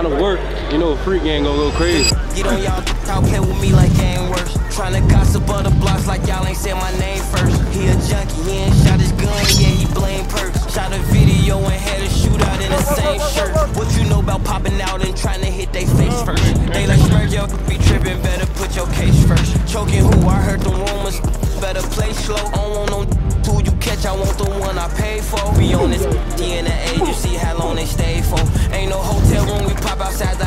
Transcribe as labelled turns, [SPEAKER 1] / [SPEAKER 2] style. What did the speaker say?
[SPEAKER 1] line of work, you know, freak gang gonna go crazy.
[SPEAKER 2] Get on y'all, play with me like game worse. Tryna gossip other blocks like y'all ain't said my name first. He a junkie, he ain't shot his gun, yeah, he blame perks. Shot a video and had a shootout in the same shirt. What you know about popping out and trying to hit they face first? They like smirk, yo, be tripping, better put your case first. Choking who? I heard the rumors, better play slow. I don't want no who you catch, I want the one I paid for. We on this D in the age, you see how long they stay for. Ain't no hotel room, we pop outside the